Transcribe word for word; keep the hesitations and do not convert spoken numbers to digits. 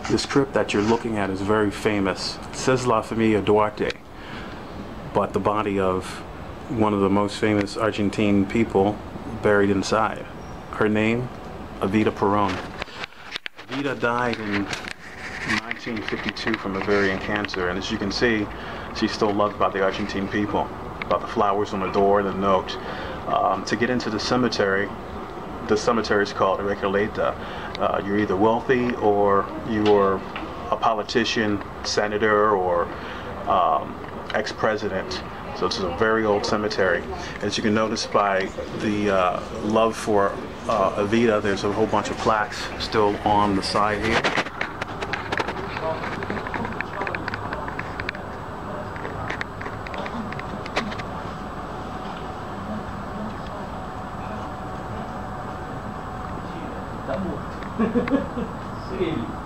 The strip that you're looking at is very famous. It says La Familia Duarte, but the body of one of the most famous Argentine people buried inside. Her name, Evita Peron. Evita died in nineteen fifty-two from ovarian cancer, and as you can see, she's still loved by the Argentine people. About the flowers on the door and the note. Um, to get into the cemetery, the cemetery is called Recoleta. Uh, you're either wealthy or you're a politician, senator, or um, ex-president. So this is a very old cemetery. As you can notice by the uh, love for uh, Evita, there's a whole bunch of plaques still on the side here. Tá morto. Ele.